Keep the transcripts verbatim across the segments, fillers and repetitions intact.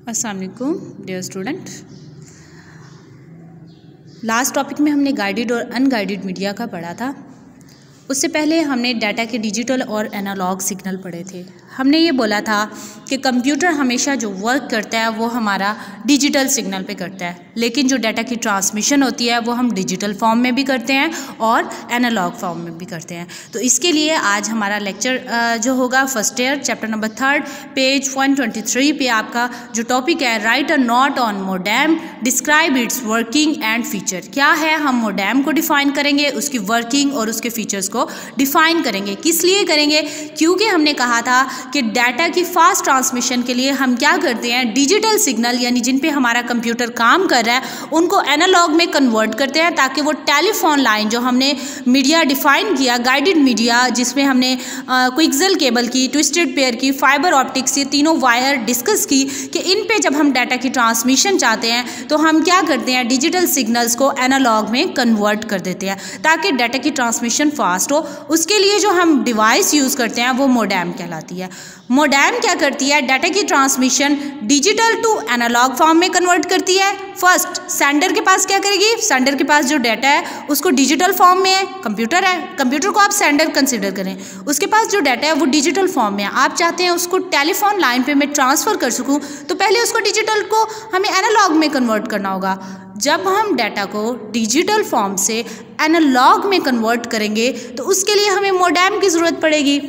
अस्सलाम वालेकुम dear student. Last topic में हमने गाइडेड और अनगाइडेड मीडिया का पढ़ा था। उससे पहले हमने डाटा के डिजिटल और एनालॉग सिग्नल पढ़े थे। हमने ये बोला था कि कंप्यूटर हमेशा जो वर्क करता है वो हमारा डिजिटल सिग्नल पे करता है, लेकिन जो डाटा की ट्रांसमिशन होती है वो हम डिजिटल फॉर्म में भी करते हैं और एनालॉग फॉर्म में भी करते हैं। तो इसके लिए आज हमारा लेक्चर जो होगा first year chapter number third page one twenty three पे आपका जो टॉपिक है write a note on modem, describe its working and feature. क्या है, हम मोडेम को डिफाइन करेंगे, उसकी वर्किंग और उसके फीचर्स को डिफाइन करेंगे। किस लिए करेंगे? क्योंकि हमने कहा था कि डाटा की फास्ट ट्रांसमिशन के लिए हम क्या करते हैं, डिजिटल सिग्नल यानी जिन पे हमारा कंप्यूटर काम कर रहा है उनको एनालॉग में कन्वर्ट करते हैं, ताकि वो टेलीफोन लाइन जो हमने मीडिया डिफाइन किया गाइडेड मीडिया, जिसमें हमने क्विक्सेल केबल की, ट्विस्टेड पेयर की, फाइबर ऑप्टिक्स, ये तीनों वायर डिस्कस की कि इन पे जब हम डाटा की ट्रांसमिशन चाहते हैं तो हम क्या करते हैं, डिजिटल सिग्नल्स को एनालॉग में कन्वर्ट कर देते हैं ताकि डाटा की ट्रांसमिशन फास्ट हो। उसके लिए जो हम डिवाइस यूज़ करते हैं वो मोडेम कहलाती है। मोडेम क्या करती है, डाटा की transmission digital to analog form में कन्वर्ट करती है। फर्स्ट सेंडर के पास क्या करेगी, सेंडर के पास जो डाटा है उसको डिजिटल फॉर्म में है, कंप्यूटर है, कंप्यूटर को आप सेंडर कंसिडर करें, उसके पास जो डाटा है वो डिजिटल फॉर्म में है। आप चाहते हैं उसको टेलीफोन लाइन पे मैं ट्रांसफ़र कर सकूं, तो पहले उसको डिजिटल को हमें एनालॉग में कन्वर्ट करना होगा। जब हम डाटा को डिजिटल फॉर्म से एनालॉग में कन्वर्ट करेंगे तो उसके लिए हमें मोडेम की ज़रूरत पड़ेगी।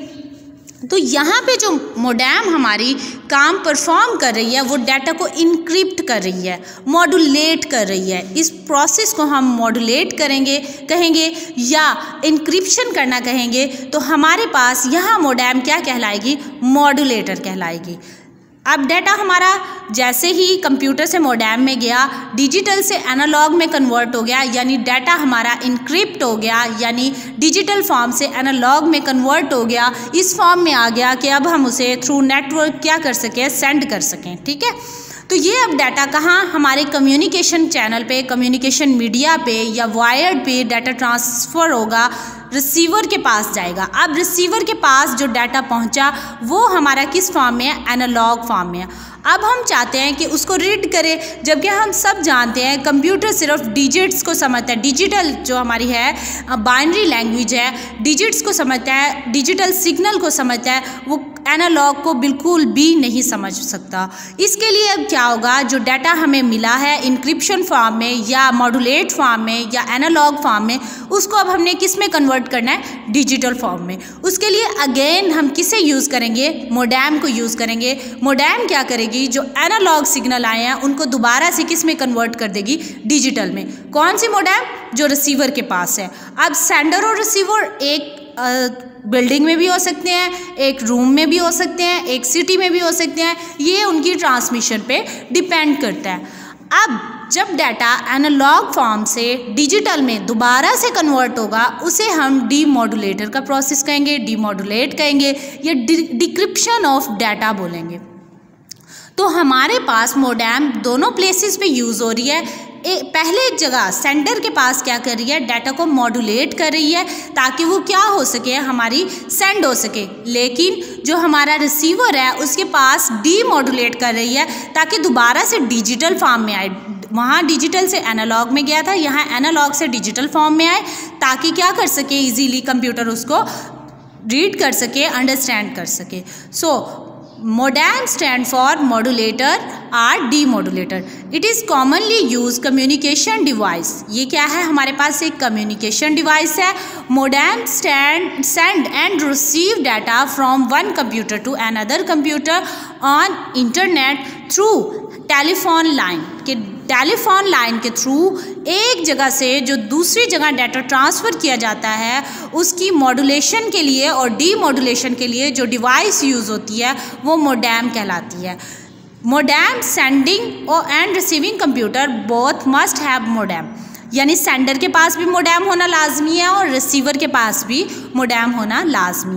तो यहाँ पे जो मोडेम हमारी काम परफॉर्म कर रही है वो डाटा को इनक्रिप्ट कर रही है, मॉड्यूलेट कर रही है। इस प्रोसेस को हम मॉड्यूलेट करेंगे कहेंगे या इनक्रिप्शन करना कहेंगे, तो हमारे पास यहाँ मोडेम क्या कहलाएगी, मॉड्यूलेटर कहलाएगी। अब डाटा हमारा जैसे ही कंप्यूटर से मोडेम में गया, डिजिटल से एनालॉग में कन्वर्ट हो गया, यानी डाटा हमारा इनक्रिप्ट हो गया, यानी डिजिटल फॉर्म से एनालॉग में कन्वर्ट हो गया, इस फॉर्म में आ गया कि अब हम उसे थ्रू नेटवर्क क्या कर सकें, सेंड कर सकें। ठीक है, तो ये अब डाटा कहाँ, हमारे कम्युनिकेशन चैनल पे, कम्युनिकेशन मीडिया पे या वायर्ड पे डाटा ट्रांसफ़र होगा, रिसीवर के पास जाएगा। अब रिसीवर के पास जो डाटा पहुंचा वो हमारा किस फॉर्म में है, एनालॉग फॉर्म में है। अब हम चाहते हैं कि उसको रीड करें, जबकि हम सब जानते हैं कंप्यूटर सिर्फ डिजिट्स को समझता है। डिजिटल जो हमारी है बाइनरी लैंग्वेज है, डिजिट्स को समझता है, डिजिटल सिग्नल को समझता है, वो एनालॉग को बिल्कुल भी नहीं समझ सकता। इसके लिए अब क्या होगा, जो डाटा हमें मिला है इनक्रिप्शन फॉर्म में या मॉड्यूलेट फॉर्म में या एनालॉग फॉर्म में, उसको अब हमने किस में कन्वर्ट करना है, डिजिटल फॉर्म में। उसके लिए अगेन हम किसे यूज़ करेंगे, मोडेम को यूज़ करेंगे। मोडेम क्या करेगी, जो एनालॉग सिग्नल आए हैं उनको दोबारा से किस में कन्वर्ट कर देगी, डिजिटल में। कौन सी मोडेम, जो रिसीवर के पास है। अब सेंडर और रिसीवर एक बिल्डिंग में भी हो सकते हैं, एक रूम में भी हो सकते हैं, एक सिटी में भी हो सकते हैं, ये उनकी ट्रांसमिशन पे डिपेंड करता है। अब जब डाटा एनालॉग फॉर्म से डिजिटल में दोबारा से कन्वर्ट होगा उसे हम डीमॉड्यूलेटर का प्रोसेस कहेंगे, डीमॉड्यूलेट कहेंगे या डिक्रिप्शन ऑफ डाटा बोलेंगे। तो हमारे पास मोडेम दोनों प्लेसेस पे यूज़ हो रही है। ए, पहले जगह सेंडर के पास क्या कर रही है, डाटा को मॉड्यूलेट कर रही है ताकि वो क्या हो सके, हमारी सेंड हो सके। लेकिन जो हमारा रिसीवर है उसके पास डीमॉड्यूलेट कर रही है ताकि दोबारा से डिजिटल फॉर्म में आए। वहाँ डिजिटल से एनालॉग में गया था, यहाँ एनालॉग से डिजिटल फॉर्म में आए ताकि क्या कर सके, इजीली कंप्यूटर उसको रीड कर सके, अंडरस्टैंड कर सके। So modem stand for modulator और demodulator. It is commonly use communication device. ये क्या है, हमारे पास एक कम्युनिकेशन डिवाइस है। Modem stand send and receive data from one computer to another computer on internet through telephone line के telephone line के थ्रू एक जगह से जो दूसरी जगह डाटा ट्रांसफ़र किया जाता है, उसकी मॉड्यूलेशन के लिए और डीमॉड्यूलेशन के लिए जो डिवाइस यूज़ होती है वो मोडेम कहलाती है। मोडेम सेंडिंग और and receiving computer both must have modem, यानी सेंडर के पास भी मोडेम होना लाजमी है और रिसीवर के पास भी मोडेम होना लाजमी है।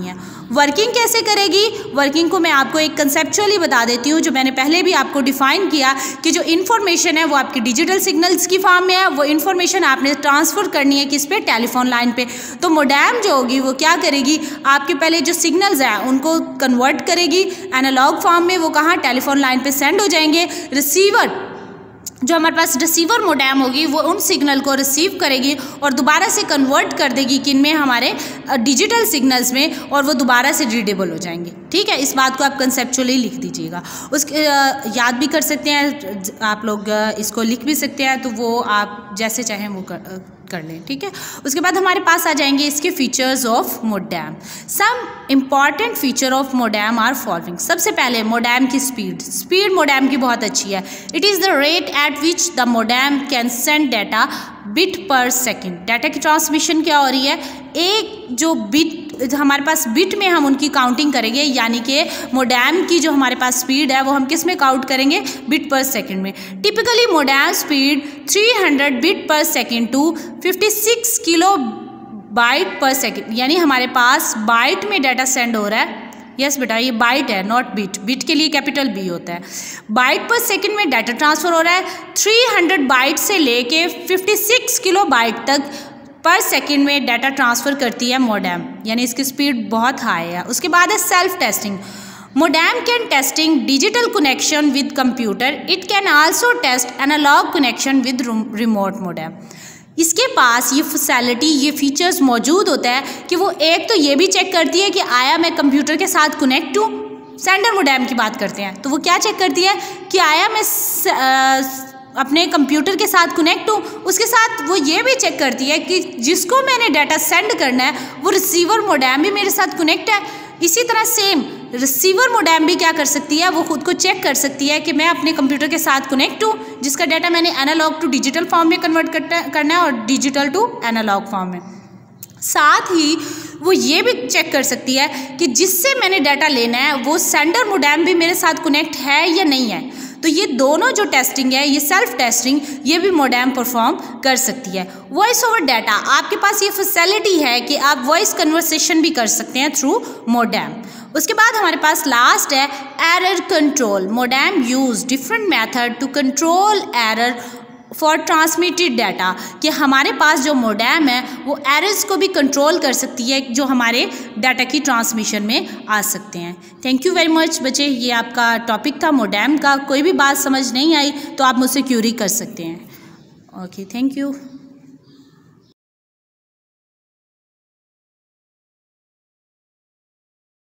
वर्किंग कैसे करेगी? वर्किंग को मैं आपको एक कंसेप्चुअली बता देती हूँ, जो मैंने पहले भी आपको डिफाइन किया कि जो इन्फॉर्मेशन है वो आपकी डिजिटल सिग्नल्स की फॉर्म में है, वो इन्फॉर्मेशन आपने ट्रांसफ़र करनी है किस पे? टेलीफोन लाइन पे। तो मोडेम जो होगी वो क्या करेगी? आपके पहले जो सिग्नल्स हैं उनको कन्वर्ट करेगी एनालॉग फॉर्म में, वो कहाँ? टेलीफोन लाइन पे सेंड हो जाएंगे। रिसीवर जो हमारे पास रिसीवर मोडेम होगी वो उन सिग्नल को रिसीव करेगी और दोबारा से कन्वर्ट कर देगी किन में? हमारे डिजिटल सिग्नल्स में, और वो दोबारा से रीडेबल हो जाएंगे। ठीक है, इस बात को आप कंसेप्चुअली लिख दीजिएगा। उसके याद भी कर सकते हैं आप लोग, इसको लिख भी सकते हैं, तो वो आप जैसे चाहें वो कर, कर लें। ठीक है, उसके बाद हमारे पास आ जाएंगे इसके features of modem. Some important feature of modem are following. सबसे पहले मोडेम की स्पीड। स्पीड मोडेम की बहुत अच्छी है। It is the rate at which the modem can send data bit per second. Data की ट्रांसमिशन क्या हो रही है? एक जो बिट हमारे पास बिट में हम उनकी काउंटिंग करेंगे, यानी कि मोडेम की जो हमारे पास स्पीड है वो हम किस में काउंट करेंगे? बिट पर सेकंड में। टिपिकली मोडेम स्पीड तीन सौ बिट पर सेकंड टू छप्पन किलो बाइट पर सेकंड, यानी हमारे पास बाइट में डाटा सेंड हो रहा है। यस बेटा, ये बाइट है, नॉट बिट। बिट के लिए कैपिटल बी होता है। बाइट पर सेकंड में डाटा ट्रांसफ़र हो रहा है। तीन सौ बाइट से लेके छप्पन किलो बाइट तक पर सेकंड में डाटा ट्रांसफ़र करती है मोडेम, यानी इसकी स्पीड बहुत हाई है। उसके बाद है self testing. Modem can testing digital connection with computer. It can also test analog connection with remote modem. इसके पास ये फैसिलिटी, ये फीचर्स मौजूद होता है कि वो एक तो ये भी चेक करती है कि आया मैं कंप्यूटर के साथ कनेक्ट हूँ। सेंडर मोडेम की बात करते हैं तो वो क्या चेक करती है कि आया मैं आ, अपने कंप्यूटर के साथ कनेक्ट हूँ। उसके साथ वो ये भी चेक करती है कि जिसको मैंने डाटा सेंड करना है वो रिसीवर मोडेम भी मेरे साथ कनेक्ट है। इसी तरह सेम रिसीवर मोडेम भी क्या कर सकती है? वो खुद को चेक कर सकती है कि मैं अपने कंप्यूटर के साथ कनेक्ट हूँ, जिसका डाटा मैंने एनालॉग टू डिजिटल फॉर्म में कन्वर्ट करना है और डिजिटल टू एनालॉग फॉर्म में। साथ ही वो ये भी चेक कर सकती है कि जिससे मैंने डाटा लेना है वो सेंडर मोडेम भी मेरे साथ कनेक्ट है या नहीं है। तो ये दोनों जो टेस्टिंग है, ये सेल्फ टेस्टिंग, ये भी मोडेम परफॉर्म कर सकती है। वॉइस ओवर डाटा, आपके पास ये फैसिलिटी है कि आप वॉइस कन्वर्सेशन भी कर सकते हैं थ्रू मोडेम। उसके बाद हमारे पास लास्ट है error control. Modem use different method to control error for transmitted data, कि हमारे पास जो मोडेम है वो एरर्स को भी कंट्रोल कर सकती है जो हमारे डाटा की ट्रांसमिशन में आ सकते हैं। थैंक यू वेरी मच बच्चे, ये आपका टॉपिक था मोडेम का। कोई भी बात समझ नहीं आई तो आप मुझसे क्यूरी कर सकते हैं। Okay, thank you.